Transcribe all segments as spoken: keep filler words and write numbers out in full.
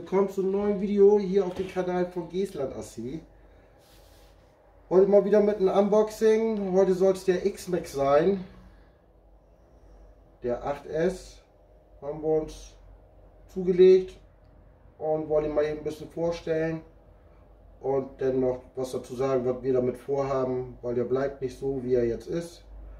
willkommen zu einem neuen Video hier auf dem Kanal von Geestland Assi. Heute mal wieder mit einem Unboxing. Heute soll es der X-Max sein. Der acht S haben wir uns zugelegt und wollen ihn mal eben ein bisschen vorstellen und dann noch was dazu sagen, was wir damit vorhaben, weil der bleibt nicht so, wie er jetzt ist.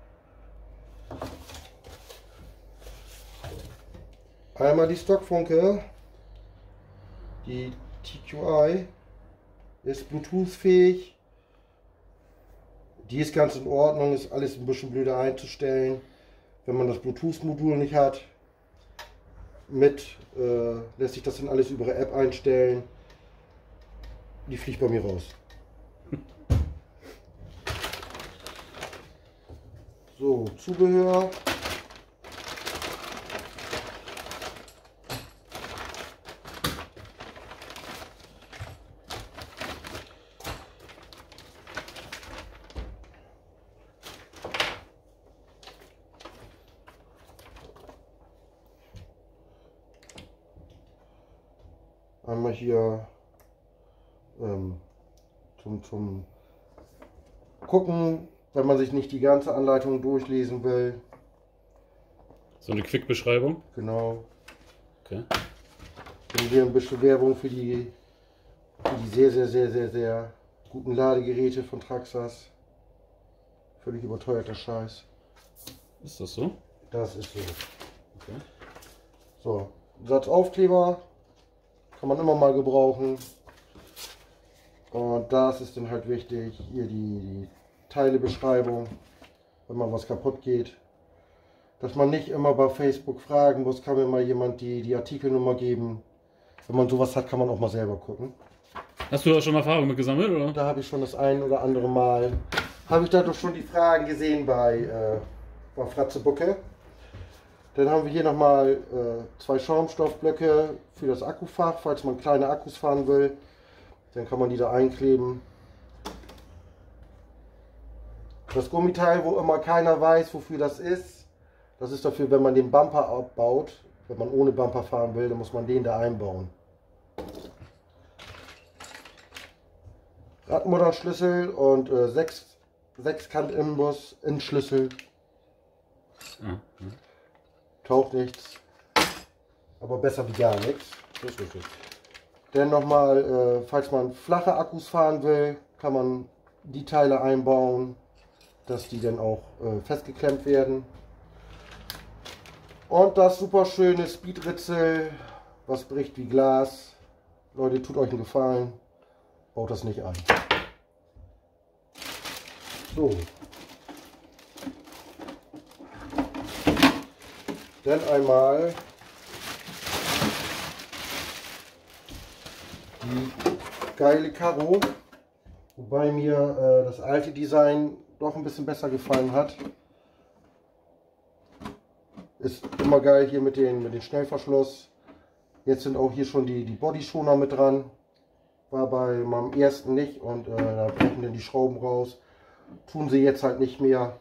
Einmal die Stockfunke, die T Q I, ist Bluetooth-fähig. Die ist ganz in Ordnung, ist alles ein bisschen blöder einzustellen, wenn man das Bluetooth-Modul nicht hat. Mit äh, lässt sich das dann alles über eine App einstellen. Die fliegt bei mir raus. So, Zubehör. Einmal hier ähm, zum, zum Gucken, wenn man sich nicht die ganze Anleitung durchlesen will. So eine Quick-Beschreibung? Genau. Okay. Und hier ein bisschen Werbung für die, für die sehr, sehr, sehr, sehr, sehr guten Ladegeräte von Traxxas. Völlig überteuerter Scheiß. Ist das so? Das ist so. Okay. So, Satz Aufkleber. Kann man immer mal gebrauchen. Und das ist dann halt wichtig, hier die, die Teilebeschreibung, wenn mal was kaputt geht. Dass man nicht immer bei Facebook fragen muss, kann mir mal jemand die, die Artikelnummer geben. Wenn man sowas hat, kann man auch mal selber gucken. Hast du da schon Erfahrung mit gesammelt, oder? Da habe ich schon das ein oder andere Mal, habe ich da doch schon die Fragen gesehen bei, äh, bei Fratzebucke. Dann haben wir hier nochmal äh, zwei Schaumstoffblöcke für das Akkufach, falls man kleine Akkus fahren will. Dann kann man die da einkleben. Das Gummiteil, wo immer keiner weiß, wofür das ist, das ist dafür, wenn man den Bumper abbaut. Wenn man ohne Bumper fahren will, dann muss man den da einbauen. Radmutternschlüssel und äh, sechs, sechskant Imbus in Schlüssel. Mhm. Taucht nichts, aber besser wie gar nichts. Das ist richtig. Dann nochmal, äh, falls man flache Akkus fahren will, kann man die Teile einbauen, dass die dann auch äh, festgeklemmt werden. Und das super schöne Speedritzel, was bricht wie Glas. Leute, tut euch einen Gefallen, baut das nicht ein. So. Dann einmal die geile Karo, wobei mir äh, das alte Design doch ein bisschen besser gefallen hat. Ist immer geil hier mit den, mit den Schnellverschluss. Jetzt sind auch hier schon die, die Bodyschoner mit dran. War bei meinem ersten nicht und äh, da brechen dann die Schrauben raus. Tun sie jetzt halt nicht mehr.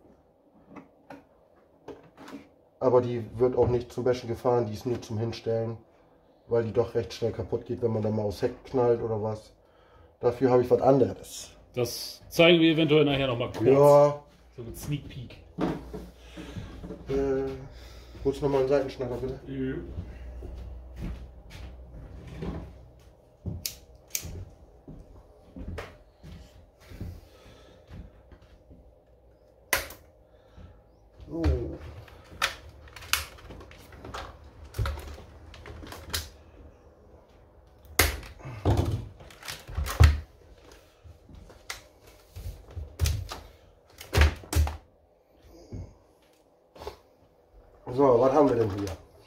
Aber die wird auch nicht zum Wäschen gefahren, die ist nur zum Hinstellen, weil die doch recht schnell kaputt geht, wenn man dann mal aufs Heck knallt oder was. Dafür habe ich was anderes. Das zeigen wir eventuell nachher nochmal kurz. Ja. So ein Sneak Peek. Äh, holst du nochmal einen Seitenschneider bitte? Ja. So. So, was haben wir denn hier?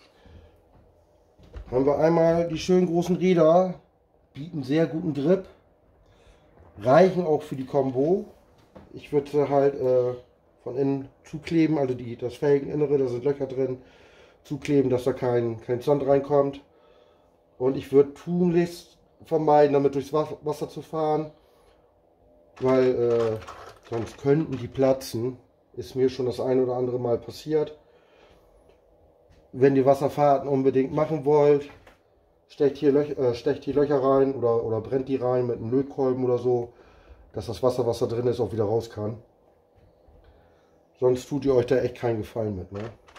Haben wir einmal die schönen großen Räder, bieten sehr guten Grip, reichen auch für die Combo. Ich würde sie halt äh, von innen zukleben, also die, das Felgeninnere, da sind Löcher drin, zukleben, dass da kein, kein Sand reinkommt. Und ich würde tunlichst vermeiden, damit durchs Wasser zu fahren, weil äh, sonst könnten die platzen. Ist mir schon das ein oder andere Mal passiert. Wenn ihr Wasserfahrten unbedingt machen wollt, stecht hier, Löch, äh, stecht hier Löcher rein oder, oder brennt die rein mit einem Lötkolben oder so, dass das Wasser, was da drin ist, auch wieder raus kann. Sonst tut ihr euch da echt keinen Gefallen mit. Ne?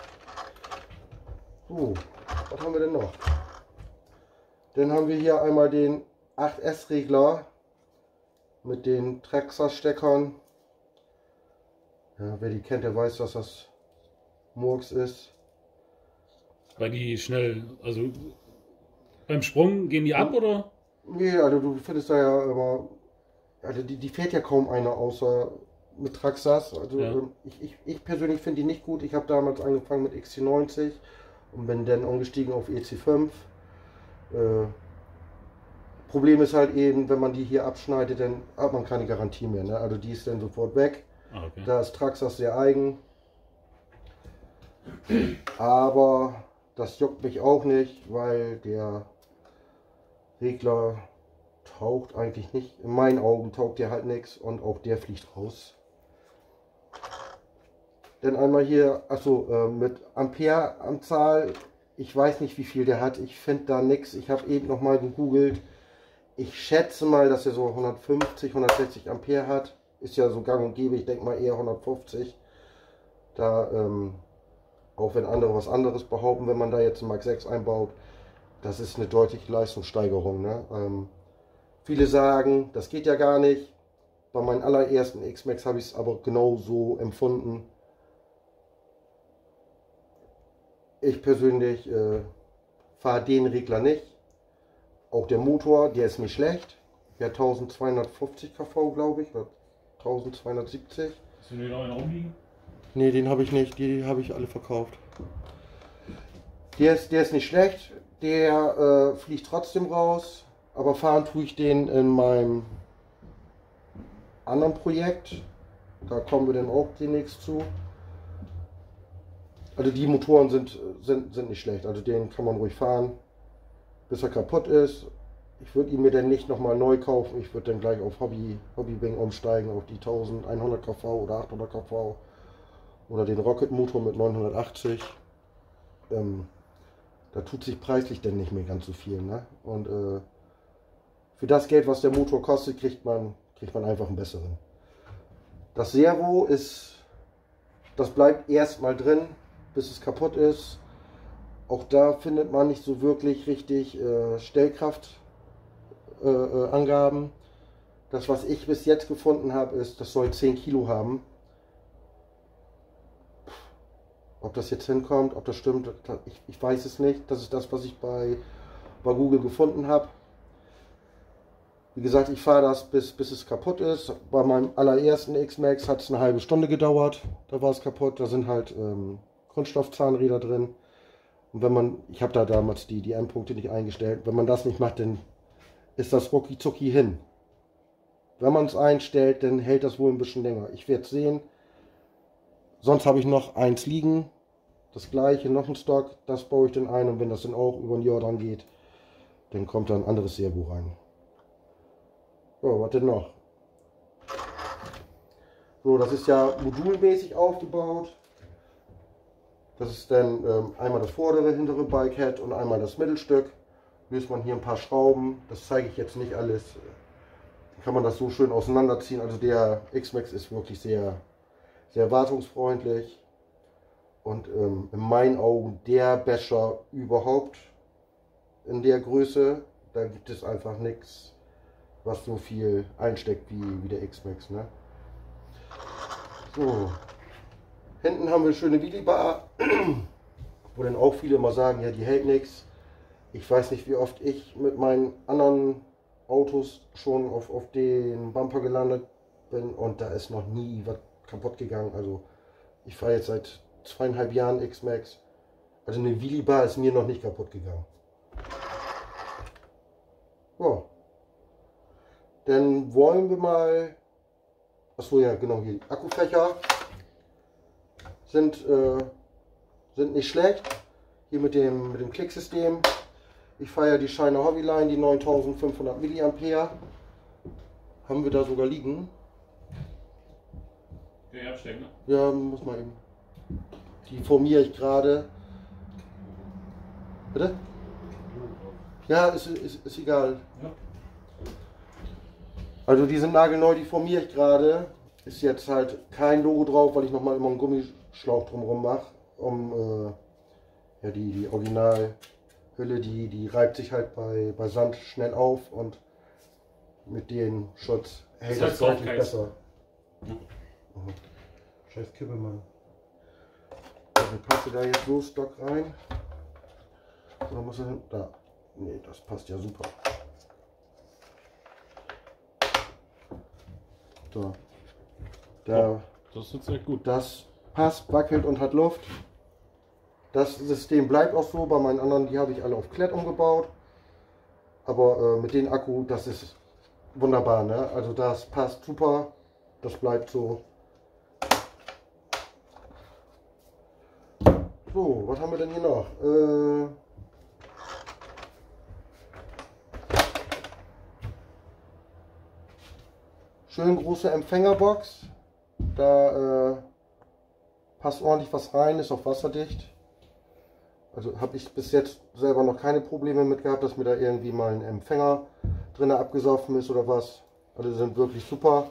So, was haben wir denn noch? Dann haben wir hier einmal den acht S Regler mit den Traxxas-Steckern. Ja, wer die kennt, der weiß, dass das Murks ist. Weil die schnell, also beim Sprung gehen die ab, oder? Nee, also du findest da ja immer, also die, die fährt ja kaum einer außer mit Traxxas. Also Ja. ich, ich, ich persönlich finde die nicht gut. Ich habe damals angefangen mit X C neunzig und bin dann umgestiegen auf E C fünf. Äh, Problem ist halt eben, wenn man die hier abschneidet, dann hat man keine Garantie mehr. Ne? Also die ist dann sofort weg. Ah, okay. Da ist Traxxas sehr eigen. Aber das juckt mich auch nicht, weil der Regler taucht eigentlich nicht. In meinen Augen taugt der halt nichts und auch der fliegt raus. Dann einmal hier, achso, äh, mit Ampere-Anzahl. Ich weiß nicht, wie viel der hat. Ich finde da nichts. Ich habe eben noch mal gegoogelt. Ich schätze mal, dass er so hundertfünfzig, hundertsechzig Ampere hat. Ist ja so gang und gäbe. Ich denke mal eher hundertfünfzig. Da, ähm, auch wenn andere was anderes behaupten, wenn man da jetzt einen Mark sechs einbaut, das ist eine deutliche Leistungssteigerung. Ne? Ähm, viele sagen, das geht ja gar nicht. Bei meinen allerersten X-Max habe ich es aber genau so empfunden. Ich persönlich äh, fahre den Regler nicht. Auch der Motor, der ist nicht schlecht. Der hat eintausendzweihundertfünfzig KV, glaube ich, oder eintausendzweihundertsiebzig. Hast du den noch in rumliegen? Ne, den habe ich nicht, die habe ich alle verkauft. Der ist, der ist nicht schlecht, der äh, fliegt trotzdem raus, aber fahren tue ich den in meinem anderen Projekt. Da kommen wir dann auch demnächst zu. Also die Motoren sind, sind, sind nicht schlecht, also den kann man ruhig fahren, bis er kaputt ist. Ich würde ihn mir dann nicht nochmal neu kaufen, ich würde dann gleich auf Hobby, Hobbybing umsteigen, auf die elfhundert KV oder achthundert KV oder den Rocket Motor mit neunhundertachtzig. Ähm, da tut sich preislich dann nicht mehr ganz so viel. Ne? Und äh, für das Geld, was der Motor kostet, kriegt man, kriegt man einfach einen besseren. Das Servo ist, das bleibt erstmal drin, bis es kaputt ist. Auch da findet man nicht so wirklich richtig äh, Stellkraftangaben. Äh, äh, das, was ich bis jetzt gefunden habe, ist, das soll zehn Kilo haben. Ob das jetzt hinkommt, ob das stimmt, ich, ich weiß es nicht. Das ist das, was ich bei, bei Google gefunden habe. Wie gesagt, ich fahre das, bis, bis es kaputt ist. Bei meinem allerersten X-Max hat es eine halbe Stunde gedauert. Da war es kaputt. Da sind halt ähm, Kunststoffzahnräder drin. Und wenn man, ich habe da damals die, die Endpunkte nicht eingestellt, wenn man das nicht macht, dann ist das rucki zucki hin. Wenn man es einstellt, dann hält das wohl ein bisschen länger. Ich werde es sehen. Sonst habe ich noch eins liegen, das gleiche, noch ein Stock, das baue ich dann ein und wenn das dann auch über ein Jahr dran geht, dann kommt da ein anderes Servo rein. So, was denn noch? So, das ist ja modulmäßig aufgebaut. Das ist dann ähm, einmal das vordere, hintere Bikehead und einmal das Mittelstück. Löst man hier ein paar Schrauben, das zeige ich jetzt nicht alles. Dann kann man das so schön auseinanderziehen. Also der X-Max ist wirklich sehr sehr wartungsfreundlich und ähm, in meinen Augen der Basher überhaupt in der Größe. Da gibt es einfach nichts, was so viel einsteckt wie, wie der X-Max. Ne? So, hinten haben wir eine schöne Wheelie-Bar, wo dann auch viele immer sagen, ja, die hält nichts. Ich weiß nicht, wie oft ich mit meinen anderen Autos schon auf, auf den Bumper gelandet bin und da ist noch nie was kaputt gegangen. Also ich fahre jetzt seit zweieinhalb Jahren X-Max. Also eine Wheelie-Bar ist mir noch nicht kaputt gegangen. So. Dann wollen wir mal. Achso, ja, genau hier. Akkufächer sind, äh, sind nicht schlecht. Hier mit dem, mit dem Klicksystem. Ich fahre ja die Shiner Hobbyline, die neuntausendfünfhundert Milliampere. Haben wir da sogar liegen. Okay, abstecken, ne? Ja, muss man eben. Die formiere ich gerade. Bitte? Ja, ist, ist, ist egal. Ja. Also die sind nagelneu, die formiere ich gerade. Ist jetzt halt kein Logo drauf, weil ich nochmal immer einen Gummischlauch drumherum mache. Um äh, ja, die, die Originalhülle, die, die reibt sich halt bei, bei Sand schnell auf und mit dem Schutz hält das deutlich besser. Ja. Oh. Scheiß Kippelmann. Also passt da jetzt so Stock rein? Oder muss er hin? Da. Nee, das passt ja super. So. Da. Oh, das ist sehr gut. Das passt, wackelt und hat Luft. Das System bleibt auch so. Bei meinen anderen, die habe ich alle auf Klett umgebaut. Aber äh, mit dem Akku, das ist wunderbar, ne? Also das passt super. Das bleibt so. So, was haben wir denn hier noch? Äh, schön große Empfängerbox. Da äh, passt ordentlich was rein, ist auch wasserdicht. Also habe ich bis jetzt selber noch keine Probleme mit gehabt, dass mir da irgendwie mal ein Empfänger drin abgesoffen ist oder was. Also die sind wirklich super.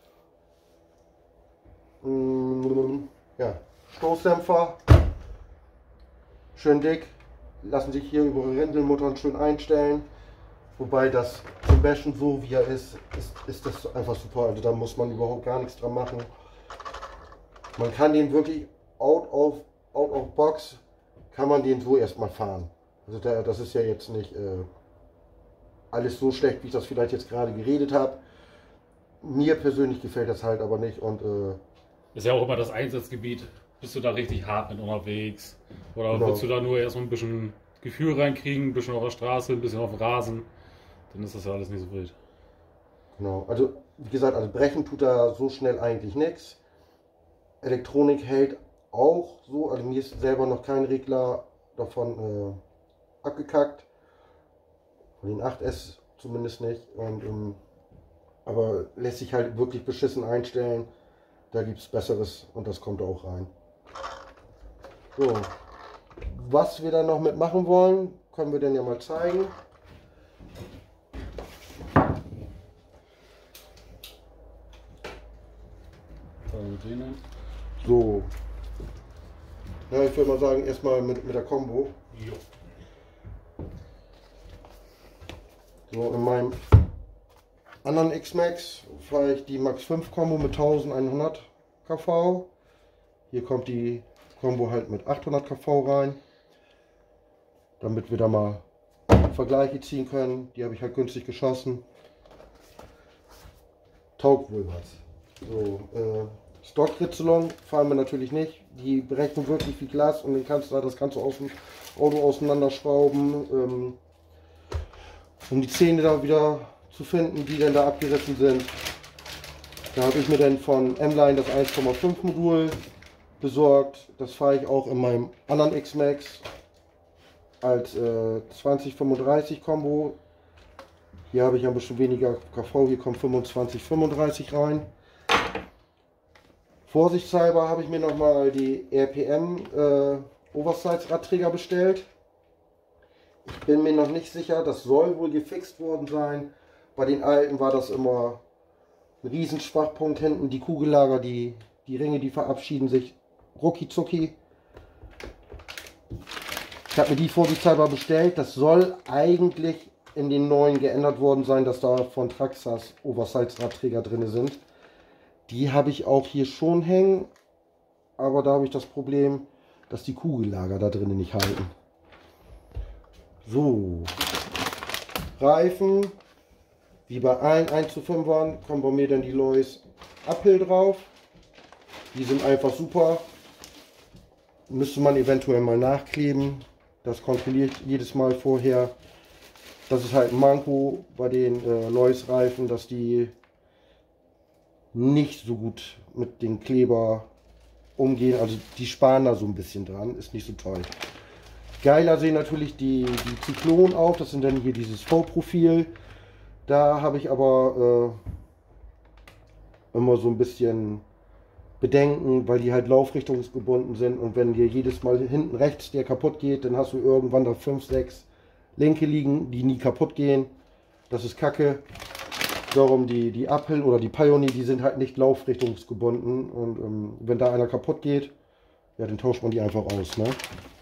Mm, ja, Stoßdämpfer. Schön dick, lassen sich hier über Rindelmuttern schön einstellen. Wobei das zum Bashen so wie er ist, ist, ist das einfach super. Also da muss man überhaupt gar nichts dran machen. Man kann den wirklich out of, out of box, kann man den so erstmal fahren. Also der, das ist ja jetzt nicht äh, alles so schlecht, wie ich das vielleicht jetzt gerade geredet habe. Mir persönlich gefällt das halt aber nicht. Und äh, ist ja auch immer das Einsatzgebiet. Bist du da richtig hart mit unterwegs? Oder genau. willst du da nur erstmal ein bisschen Gefühl reinkriegen, ein bisschen auf der Straße, ein bisschen auf dem Rasen? Dann ist das ja alles nicht so wild. Genau, also wie gesagt, also brechen tut da so schnell eigentlich nichts. Elektronik hält auch so, also mir ist selber noch kein Regler davon äh, abgekackt. Von den acht S zumindest nicht. Und, ähm, aber lässt sich halt wirklich beschissen einstellen. Da gibt es Besseres und das kommt auch rein. So, was wir dann noch mitmachen wollen, können wir denn ja mal zeigen. So, ja, ich würde mal sagen, erstmal mit, mit der Combo. Jo. So, in meinem anderen X-Max fahre ich die Max fünf Combo mit elfhundert KV. Hier kommt die Combo halt mit achthundert KV rein, damit wir da mal Vergleiche ziehen können. Die habe ich halt günstig geschossen. Taugt wohl was. So, äh, Stock-Ritzelung fahren wir natürlich nicht. Die berechnen wirklich wie Glas und dann kannst du da das Ganze aus dem Auto auseinanderschrauben, ähm, um die Zähne da wieder zu finden, die denn da abgerissen sind. Da habe ich mir dann von M-Line das eins Komma fünf Modul besorgt. Das fahre ich auch in meinem anderen X-Max als äh, zwanzig fünfunddreißig Combo. Hier habe ich ein bisschen weniger K V, hier kommt fünfundzwanzig fünfunddreißig rein. Vorsichtshalber habe ich mir nochmal die R P M äh, Oversize Radträger bestellt. Ich bin mir noch nicht sicher, das soll wohl gefixt worden sein. Bei den alten war das immer ein Riesenschwachpunkt hinten. Die Kugellager, die, die Ringe, die verabschieden sich rucki zucki. Ich habe mir die vorsichtshalber bestellt. Das soll eigentlich in den neuen geändert worden sein, dass da von Traxxas Oversize Radträger drin sind. Die habe ich auch hier schon hängen, aber da habe ich das Problem, dass die Kugellager da drinnen nicht halten. So, Reifen, wie bei allen eins zu fünfern kommen bei mir dann die Lois Uphill drauf. Die sind einfach super. Müsste man eventuell mal nachkleben. Das kontrolliere ich jedes Mal vorher. Das ist halt ein Manko bei den äh, Lois Reifen, dass die nicht so gut mit dem Kleber umgehen. Also die sparen da so ein bisschen dran. Ist nicht so toll. Geiler sehen natürlich die, die Zyklonen auf. Das sind dann hier dieses V-Profil. Da habe ich aber äh, immer so ein bisschen Bedenken, weil die halt laufrichtungsgebunden sind. Und wenn dir jedes Mal hinten rechts der kaputt geht, dann hast du irgendwann da fünf, sechs Linke liegen, die nie kaputt gehen. Das ist Kacke. Darum die, die Uphill oder die Pioneer, die sind halt nicht laufrichtungsgebunden. Und ähm, wenn da einer kaputt geht, ja, dann tauscht man die einfach aus. Ne?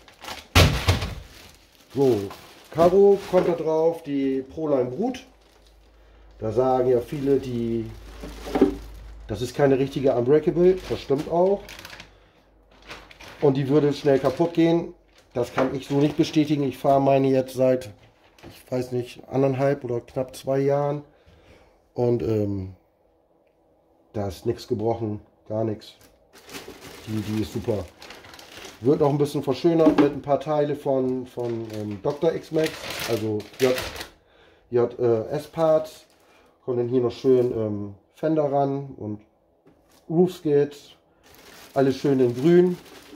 So, Karo kommt da drauf, die Proline Brut. Da sagen ja viele, die, das ist keine richtige Unbreakable, das stimmt auch. Und die würde schnell kaputt gehen. Das kann ich so nicht bestätigen. Ich fahre meine jetzt seit, ich weiß nicht, anderthalb oder knapp zwei Jahren. Und ähm, da ist nichts gebrochen, gar nichts. Die, die ist super. Wird noch ein bisschen verschönert mit ein paar Teile von, von ähm, Doktor X-Max, also J, J äh, S-Parts. Kommt dann hier noch schön ähm, Fender ran und Roofskids. Alles schön in grün.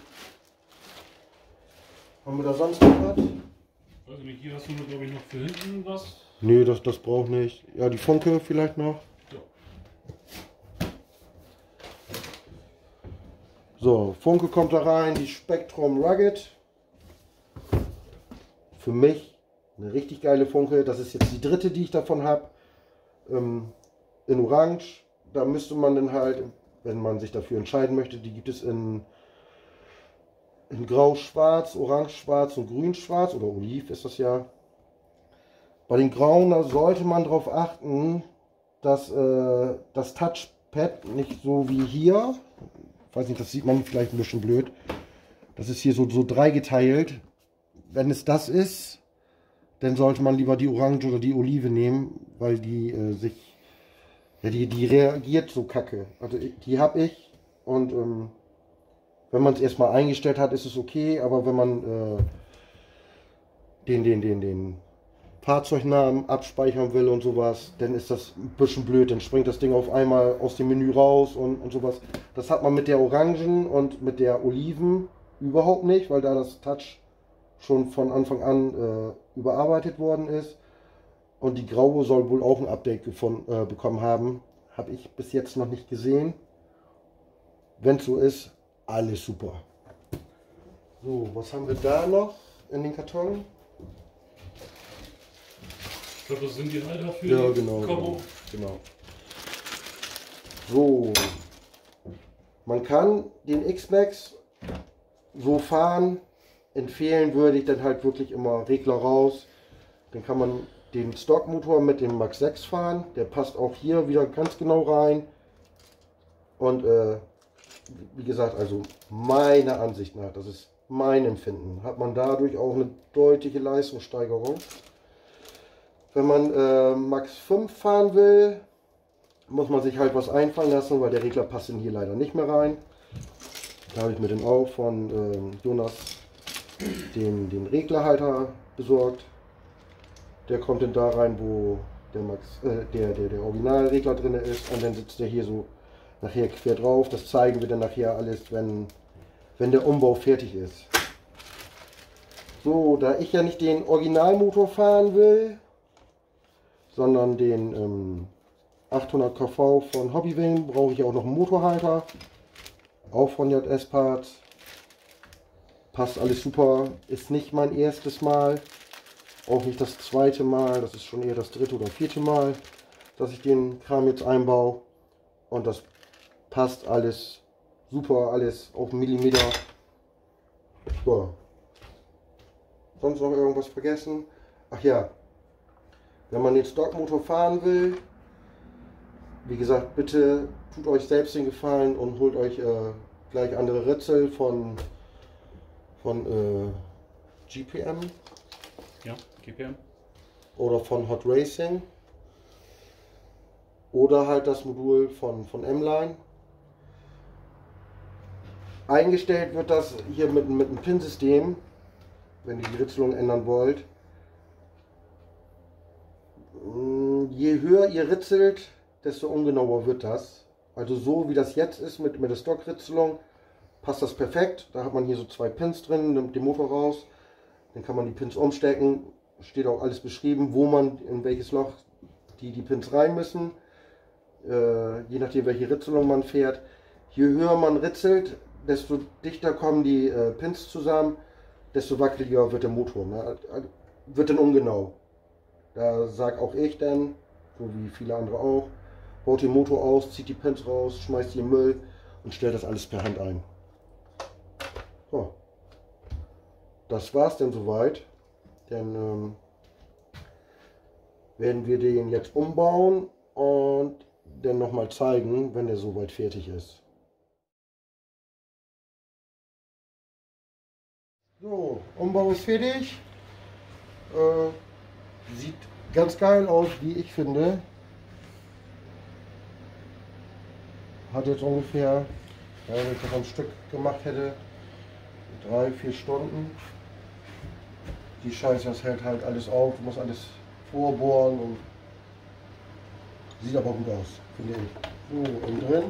Haben wir da sonst noch was? Weiß ich nicht, hier hast du nur, glaube ich, noch für hinten was. Nee, das, das braucht nicht. Ja, die Funke vielleicht noch. Ja. So, Funke kommt da rein, die Spektrum Rugged. Für mich eine richtig geile Funke. Das ist jetzt die dritte, die ich davon habe. Ähm, in Orange. Da müsste man dann halt, wenn man sich dafür entscheiden möchte, die gibt es in, in Grau-Schwarz, Orange-Schwarz und Grün-Schwarz oder Oliv ist das ja. Bei den Grauen, da sollte man darauf achten, dass äh, das Touchpad nicht so wie hier, ich weiß nicht, das sieht man vielleicht ein bisschen blöd, das ist hier so, so dreigeteilt. Wenn es das ist, dann sollte man lieber die Orange oder die Olive nehmen, weil die äh, sich, ja, die, die reagiert so kacke. Also die habe ich und ähm, wenn man es erstmal eingestellt hat, ist es okay, aber wenn man äh, den, den, den, den Fahrzeugnamen abspeichern will und sowas, dann ist das ein bisschen blöd. Dann springt das Ding auf einmal aus dem Menü raus und, und sowas. Das hat man mit der Orangen und mit der Oliven überhaupt nicht, weil da das Touch schon von Anfang an äh, überarbeitet worden ist. Und die Graue soll wohl auch ein Update gefunden, äh, bekommen haben. Habe ich bis jetzt noch nicht gesehen. Wenn es so ist, alles super. So, was haben wir da noch in den Karton? Ich glaube, das sind die Halter für Ja, die genau, Kombo. genau. So, man kann den X-Max so fahren. Empfehlen würde ich dann halt wirklich immer Regler raus. Dann kann man den Stockmotor mit dem Max sechs fahren. Der passt auch hier wieder ganz genau rein. Und äh, wie gesagt, also meiner Ansicht nach, das ist mein Empfinden, hat man dadurch auch eine deutliche Leistungssteigerung. Wenn man äh, Max fünf fahren will, muss man sich halt was einfallen lassen, weil der Regler passt in hier leider nicht mehr rein. Da habe ich mir dann auch von äh, Jonas den, den Reglerhalter besorgt. Der kommt dann da rein, wo der, Max, äh, der, der, der Originalregler drin ist. Und dann sitzt der hier so nachher quer drauf. Das zeigen wir dann nachher alles, wenn, wenn der Umbau fertig ist. So, da ich ja nicht den Originalmotor fahren will, sondern den ähm, achthundert K V von Hobbywing, brauche ich auch noch einen Motorhalter. Auch von J S-Parts. Passt alles super. Ist nicht mein erstes Mal. Auch nicht das zweite Mal. Das ist schon eher das dritte oder vierte Mal, dass ich den Kram jetzt einbaue. Und das passt alles super. Alles auf einen Millimeter. So. Sonst noch irgendwas vergessen? Ach ja. Wenn man den Stockmotor fahren will, wie gesagt, bitte tut euch selbst den Gefallen und holt euch äh, gleich andere Ritzel von, von äh, G P M. Ja, G P M. Oder von Hot Racing. Oder halt das Modul von, von M-Line. Eingestellt wird das hier mit, mit einem Pin-System, wenn ihr die Ritzelung ändern wollt. Je höher ihr ritzelt, desto ungenauer wird das. Also so wie das jetzt ist mit, mit der Stockritzelung, passt das perfekt. Da hat man hier so zwei Pins drin, nimmt den Motor raus. Dann kann man die Pins umstecken. Steht auch alles beschrieben, wo man in welches Loch die, die Pins rein müssen. Äh, je nachdem welche Ritzelung man fährt. Je höher man ritzelt, desto dichter kommen die äh, Pins zusammen, desto wackeliger wird der Motor. Ne? wird dann ungenau. Da sag auch ich dann, so wie viele andere auch, baut den Motor aus, zieht die Pins raus, schmeißt die in den Müll und stellt das alles per Hand ein. So. Das war's dann soweit. Dann ähm, werden wir den jetzt umbauen und dann nochmal zeigen, wenn der soweit fertig ist. So, Umbau ist fertig. Äh, sieht ganz geil aus, wie ich finde. Hat jetzt ungefähr, ja, wenn ich das am Stück gemacht hätte, drei, vier Stunden. Die Scheiße, das hält halt alles auf, du musst alles vorbohren und sieht aber gut aus, finde ich. So, innen drin.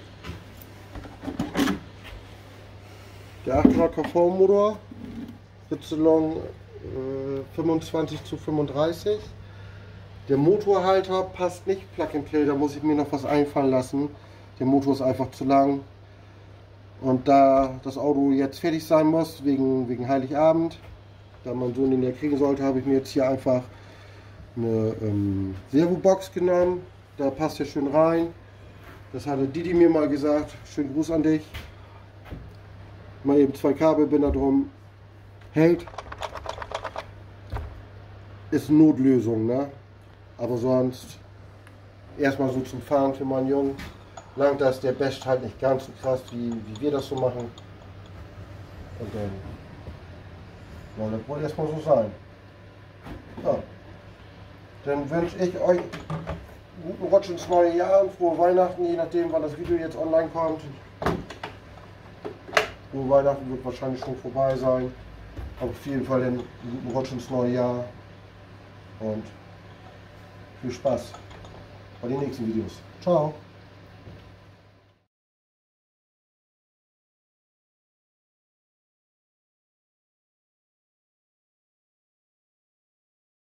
Der achthundert K V Motor, Y äh, fünfundzwanzig zu fünfunddreißig. Der Motorhalter passt nicht, Plug and Play, da muss ich mir noch was einfallen lassen. Der Motor ist einfach zu lang. Und da das Auto jetzt fertig sein muss, wegen, wegen Heiligabend, da mein Sohn den ja kriegen sollte, habe ich mir jetzt hier einfach eine ähm, Servobox genommen. Da passt er schön rein. Das hatte Didi mir mal gesagt. Schönen Gruß an dich. Mal eben zwei Kabelbinder drum. Hält. Ist eine Notlösung, ne? Aber sonst erstmal so zum Fahren für meinen Jungen. Lang das, der basht halt nicht ganz so krass, wie, wie wir das so machen. Und dann soll das wohl erstmal so sein. Ja. Dann wünsche ich euch einen guten Rutsch ins neue Jahr und frohe Weihnachten, je nachdem wann das Video jetzt online kommt. Frohe Weihnachten wird wahrscheinlich schon vorbei sein. Aber auf jeden Fall einen guten Rutsch ins neue Jahr. Und viel Spaß bei den nächsten Videos. Ciao!